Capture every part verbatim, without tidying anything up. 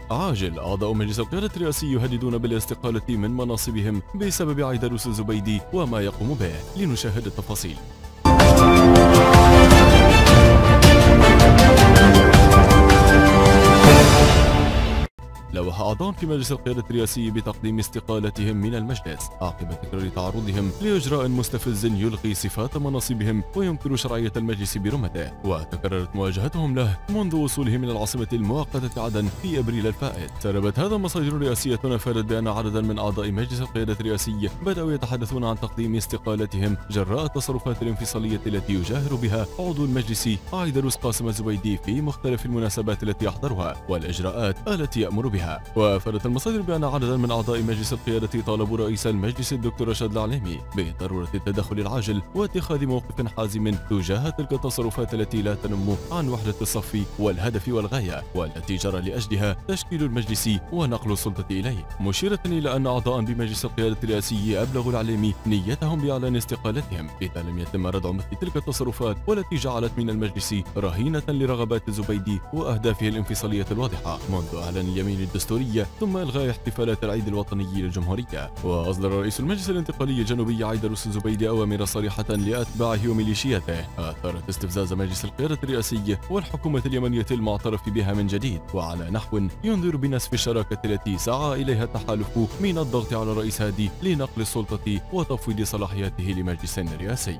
عاجل. أعضاء مجلس القيادة الرئاسي يهددون بالاستقالة من مناصبهم بسبب عيدروس الزبيدي وما يقوم به. لنشاهد التفاصيل. لوح أعضاء في مجلس القيادة الرئاسي بتقديم استقالتهم من المجلس عقب تكرار تعرضهم لإجراء مستفز يلغي صفات مناصبهم وينكر شرعية المجلس برمته، وتكررت مواجهتهم له منذ وصولهم من العاصمة المؤقتة عدن في أبريل الفائت. سربت هذا مصادر رئاسية أفادت بأن عددا من أعضاء مجلس القيادة الرئاسي بدأوا يتحدثون عن تقديم استقالتهم جراء التصرفات الانفصالية التي يجاهر بها عضو المجلس عيدروس قاسم الزبيدي في مختلف المناسبات التي يحضرها والإجراءات التي يأمر بها. وأفادت المصادر بأن عددا من أعضاء مجلس القيادة طالبوا رئيس المجلس الدكتور رشاد العليمي بضرورة التدخل العاجل واتخاذ موقف حازم تجاه تلك التصرفات التي لا تنم عن وحدة الصف والهدف والغاية والتي جرى لأجلها تشكيل المجلس ونقل السلطة إليه، مشيرة إلى أن أعضاء بمجلس القيادة الرئاسي أبلغوا العليمي نيتهم بإعلان استقالتهم إذا لم يتم ردع مثل تلك التصرفات والتي جعلت من المجلس رهينة لرغبات الزبيدي وأهدافه الانفصالية الواضحة منذ إعلان اليمين الدستورية ثم إلغاء احتفالات العيد الوطني للجمهورية. وأصدر رئيس المجلس الانتقالي الجنوبي عيدروس الزبيدي أوامر صريحة لأتباعه وميليشياته أثارت استفزاز مجلس القيادة الرئاسي والحكومة اليمنية المعترف بها من جديد وعلى نحو ينذر بنسف الشراكة التي سعى إليها التحالف من الضغط على الرئيس هادي لنقل السلطة وتفويض صلاحياته لمجلس رئاسي.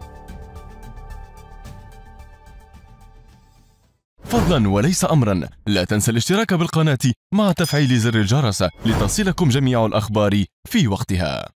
فضلا وليس أمرا، لا تنسى الاشتراك بالقناة مع تفعيل زر الجرس لتصلكم جميع الأخبار في وقتها.